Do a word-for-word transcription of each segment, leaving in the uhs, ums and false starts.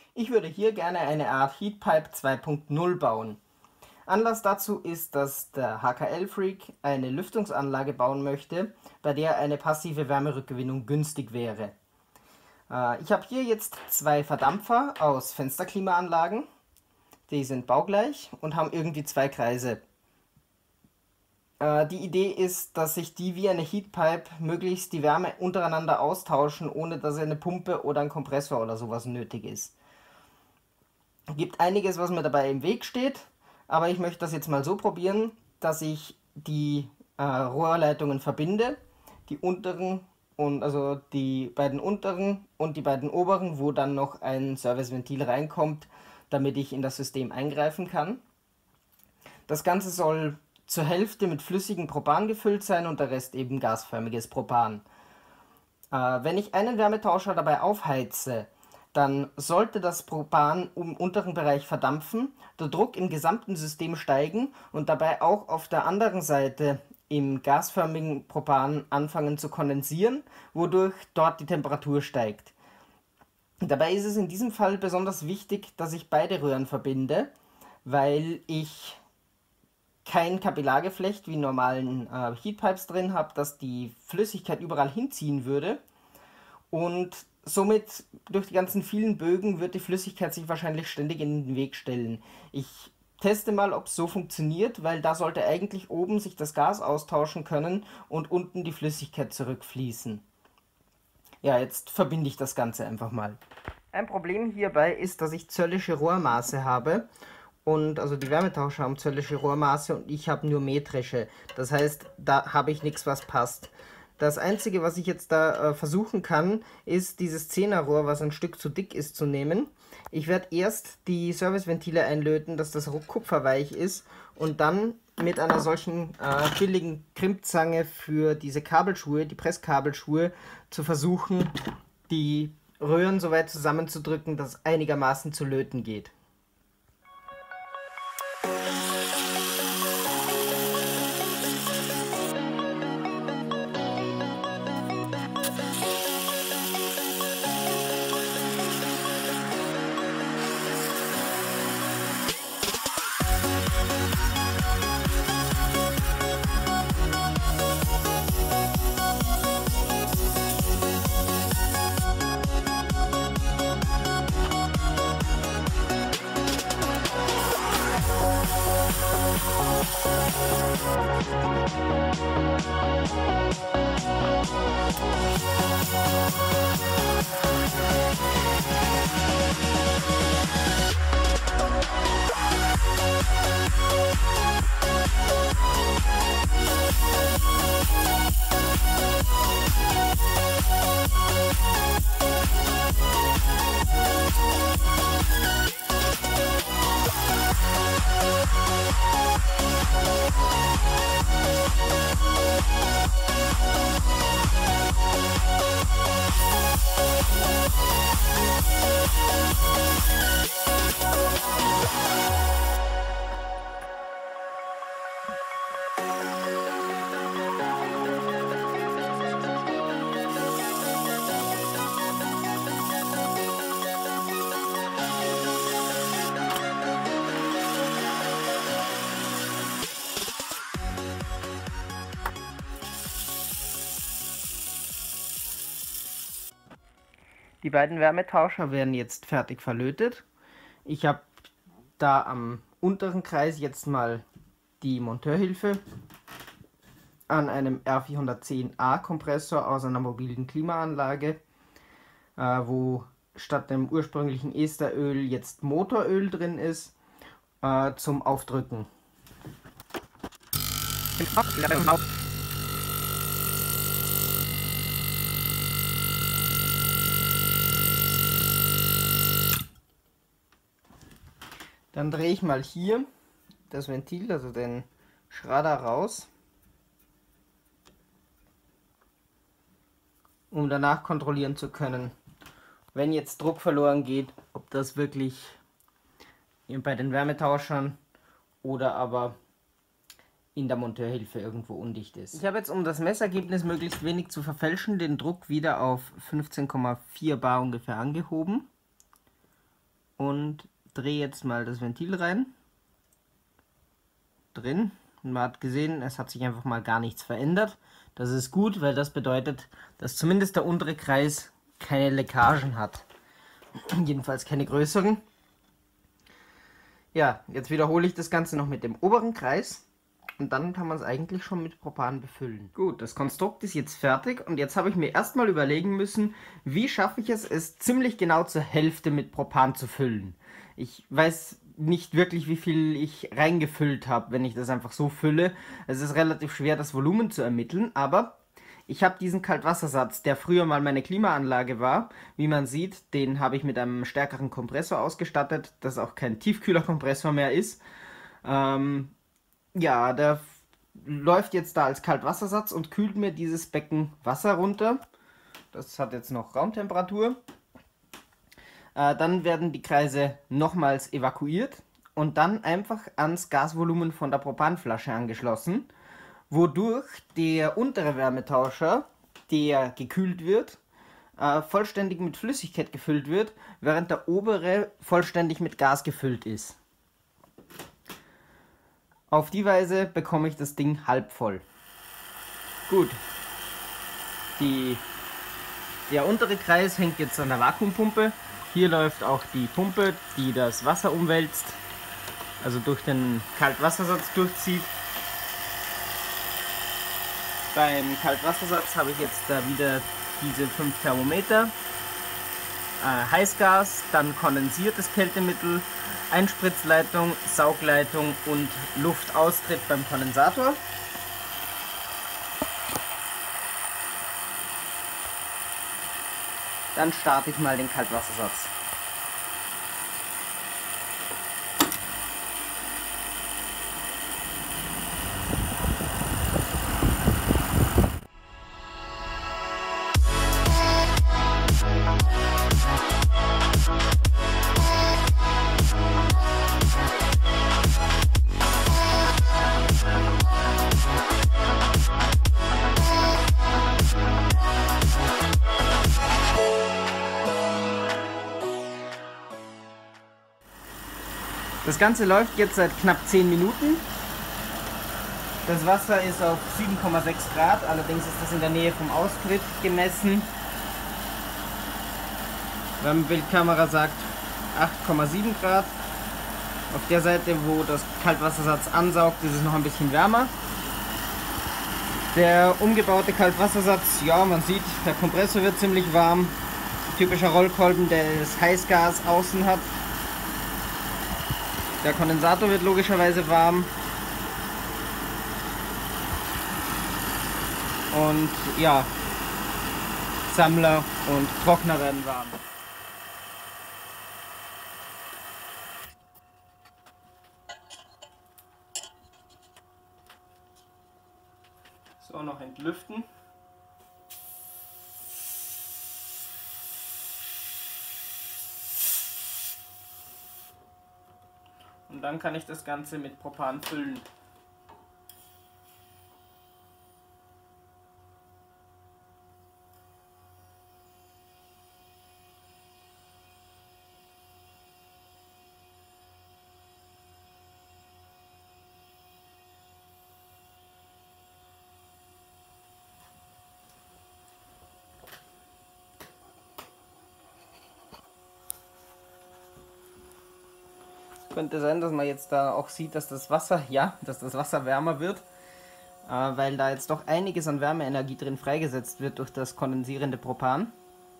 Ich würde hier gerne eine Art Heatpipe zwei Punkt null bauen. Anlass dazu ist, dass der H K L-Freak eine Lüftungsanlage bauen möchte, bei der eine passive Wärmerückgewinnung günstig wäre. Äh, ich habe hier jetzt zwei Verdampfer aus Fensterklimaanlagen. Die sind baugleich und haben irgendwie zwei Kreise. Äh, die Idee ist, dass sich die wie eine Heatpipe möglichst die Wärme untereinander austauschen, ohne dass eine Pumpe oder ein Kompressor oder sowas nötig ist. Gibt einiges, was mir dabei im Weg steht, aber ich möchte das jetzt mal so probieren, dass ich die äh, Rohrleitungen verbinde, die unteren und also die beiden unteren und die beiden oberen, wo dann noch ein Serviceventil reinkommt, damit ich in das System eingreifen kann. Das Ganze soll zur Hälfte mit flüssigem Propan gefüllt sein und der Rest eben gasförmiges Propan. Äh, wenn ich einen Wärmetauscher dabei aufheize, dann sollte das Propan im unteren Bereich verdampfen, der Druck im gesamten System steigen und dabei auch auf der anderen Seite im gasförmigen Propan anfangen zu kondensieren, wodurch dort die Temperatur steigt. Dabei ist es in diesem Fall besonders wichtig, dass ich beide Röhren verbinde, weil ich kein Kapillargeflecht wie in normalen äh, Heatpipes drin habe, das die Flüssigkeit überall hinziehen würde. Und somit durch die ganzen vielen Bögen wird die Flüssigkeit sich wahrscheinlich ständig in den Weg stellen. Ich teste mal, ob es so funktioniert, weil da sollte eigentlich oben sich das Gas austauschen können und unten die Flüssigkeit zurückfließen. Ja, jetzt verbinde ich das Ganze einfach mal. Ein Problem hierbei ist, dass ich zöllische Rohrmaße habe. Und also die Wärmetauscher haben zöllische Rohrmaße und ich habe nur metrische. Das heißt, da habe ich nichts, was passt. Das Einzige, was ich jetzt da äh, versuchen kann, ist dieses Zehner-Rohr, was ein Stück zu dick ist, zu nehmen. Ich werde erst die Serviceventile einlöten, dass das kupferweich ist und dann mit einer solchen äh, billigen Krimpzange für diese Kabelschuhe, die Presskabelschuhe, zu versuchen, die Röhren so weit zusammenzudrücken, dass es einigermaßen zu löten geht. Die beiden Wärmetauscher werden jetzt fertig verlötet. Ich habe da am unteren Kreis jetzt mal die Monteurhilfe an einem R vierhundertzehn A Kompressor aus einer mobilen Klimaanlage, äh, wo statt dem ursprünglichen Esteröl jetzt Motoröl drin ist, äh, zum Aufdrücken. Dann drehe ich mal hier das Ventil, also den Schrader raus, um danach kontrollieren zu können, wenn jetzt Druck verloren geht, ob das wirklich bei den Wärmetauschern oder aber in der Monteurhilfe irgendwo undicht ist. Ich habe jetzt, um das Messergebnis möglichst wenig zu verfälschen, den Druck wieder auf fünfzehn Komma vier bar ungefähr angehoben. und drehe jetzt mal das Ventil rein. Drin. Und man hat gesehen, es hat sich einfach mal gar nichts verändert. Das ist gut, weil das bedeutet, dass zumindest der untere Kreis keine Leckagen hat. Jedenfalls keine größeren. Ja, jetzt wiederhole ich das Ganze noch mit dem oberen Kreis. Und dann kann man es eigentlich schon mit Propan befüllen. Gut, das Konstrukt ist jetzt fertig und jetzt habe ich mir erstmal überlegen müssen, wie schaffe ich es, es ziemlich genau zur Hälfte mit Propan zu füllen. Ich weiß nicht wirklich, wie viel ich reingefüllt habe, wenn ich das einfach so fülle. Es ist relativ schwer, das Volumen zu ermitteln, aber ich habe diesen Kaltwassersatz, der früher mal meine Klimaanlage war. Wie man sieht, den habe ich mit einem stärkeren Kompressor ausgestattet, das auch kein Tiefkühlerkompressor mehr ist. Ähm... Ja, der läuft jetzt da als Kaltwassersatz und kühlt mir dieses Becken Wasser runter. Das hat jetzt noch Raumtemperatur. Äh, dann werden die Kreise nochmals evakuiert und dann einfach ans Gasvolumen von der Propanflasche angeschlossen, wodurch der untere Wärmetauscher, der gekühlt wird, äh, vollständig mit Flüssigkeit gefüllt wird, während der obere vollständig mit Gas gefüllt ist. Auf die Weise bekomme ich das Ding halb voll. Gut. Die, der untere Kreis hängt jetzt an der Vakuumpumpe. Hier läuft auch die Pumpe, die das Wasser umwälzt, also durch den Kaltwassersatz durchzieht. Beim Kaltwassersatz habe ich jetzt da wieder diese fünf Thermometer. Äh, Heißgas, dann kondensiertes Kältemittel, Einspritzleitung, Saugleitung und Luftaustritt beim Kondensator. Dann starte ich mal den Kaltwassersatz. Das Ganze läuft jetzt seit knapp zehn Minuten. Das Wasser ist auf sieben Komma sechs Grad, allerdings ist das in der Nähe vom Austritt gemessen. Wärmebildkamera sagt acht Komma sieben Grad. Auf der Seite, wo das Kaltwassersatz ansaugt, ist es noch ein bisschen wärmer. Der umgebaute Kaltwassersatz, ja, man sieht, der Kompressor wird ziemlich warm. Typischer Rollkolben, der das Heißgas außen hat. Der Kondensator wird logischerweise warm. Und ja, Sammler und Trockner werden warm. So, noch entlüften. Und dann kann ich das Ganze mit Propan füllen. Könnte sein, dass man jetzt da auch sieht, dass das Wasser, ja, dass das Wasser wärmer wird, äh, weil da jetzt doch einiges an Wärmeenergie drin freigesetzt wird durch das kondensierende Propan.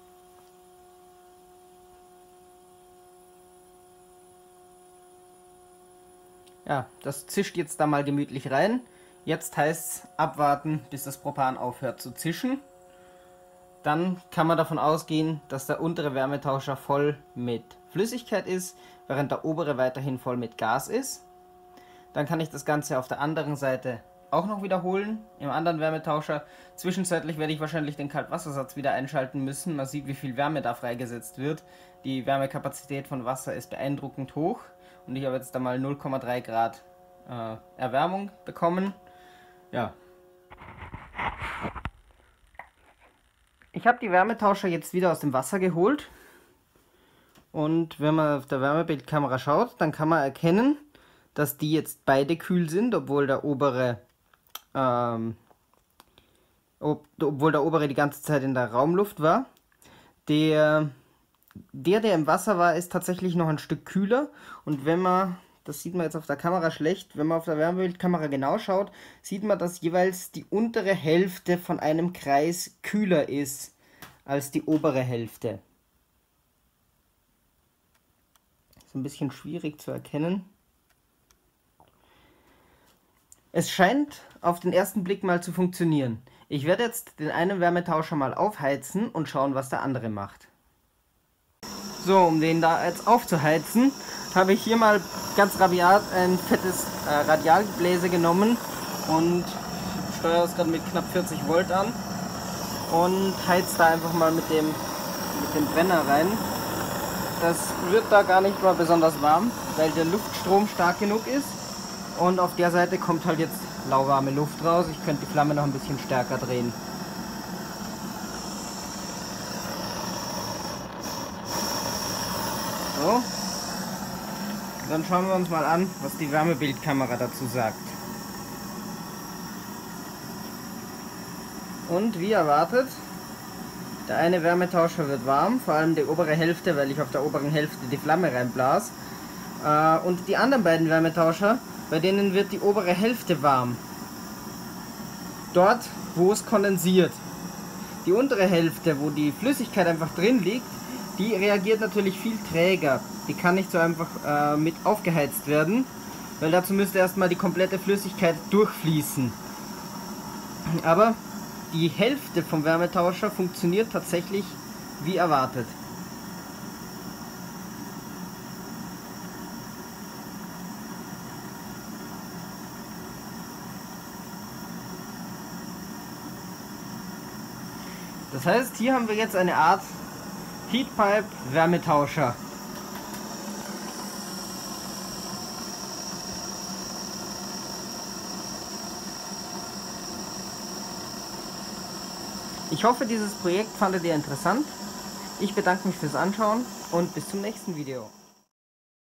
Ja, das zischt jetzt da mal gemütlich rein. Jetzt heißt es abwarten, bis das Propan aufhört zu zischen. Dann kann man davon ausgehen, dass der untere Wärmetauscher voll mit Flüssigkeit ist, während der obere weiterhin voll mit Gas ist. Dann kann ich das Ganze auf der anderen Seite auch noch wiederholen, im anderen Wärmetauscher. Zwischenzeitlich werde ich wahrscheinlich den Kaltwassersatz wieder einschalten müssen. Man sieht, wie viel Wärme da freigesetzt wird. Die Wärmekapazität von Wasser ist beeindruckend hoch und ich habe jetzt da mal null Komma drei Grad äh, Erwärmung bekommen. Ja. Ich habe die Wärmetauscher jetzt wieder aus dem Wasser geholt Und wenn man auf der Wärmebildkamera schaut, dann kann man erkennen, dass die jetzt beide kühl sind, obwohl der obere, ähm, ob, obwohl der obere die ganze Zeit in der Raumluft war. Der, der, der im Wasser war, ist tatsächlich noch ein Stück kühler. Und wenn man, das sieht man jetzt auf der Kamera schlecht, wenn man auf der Wärmebildkamera genau schaut, sieht man, dass jeweils die untere Hälfte von einem Kreis kühler ist als die obere Hälfte. Ist ein bisschen schwierig zu erkennen. Es scheint auf den ersten Blick mal zu funktionieren. Ich werde jetzt den einen Wärmetauscher mal aufheizen und schauen, was der andere macht. So, um den da jetzt aufzuheizen, habe ich hier mal ganz rabiat ein fettes äh, Radialgebläse genommen und steuere es gerade mit knapp vierzig Volt an und heiz da einfach mal mit dem, mit dem Brenner rein. Das wird da gar nicht mal besonders warm, weil der Luftstrom stark genug ist. Und auf der Seite kommt halt jetzt lauwarme Luft raus. Ich könnte die Flamme noch ein bisschen stärker drehen. So. Dann schauen wir uns mal an, was die Wärmebildkamera dazu sagt. Und wie erwartet, der eine Wärmetauscher wird warm, vor allem die obere Hälfte, weil ich auf der oberen Hälfte die Flamme reinblas. Und die anderen beiden Wärmetauscher, bei denen wird die obere Hälfte warm. Dort, wo es kondensiert. Die untere Hälfte, wo die Flüssigkeit einfach drin liegt, die reagiert natürlich viel träger. Die kann nicht so einfach äh, mit aufgeheizt werden, weil dazu müsste erstmal die komplette Flüssigkeit durchfließen. Aber die Hälfte vom Wärmetauscher funktioniert tatsächlich wie erwartet. Das heißt, hier haben wir jetzt eine Art Heatpipe-Wärmetauscher. Ich hoffe, dieses Projekt fandet ihr interessant. Ich bedanke mich fürs Anschauen und bis zum nächsten Video.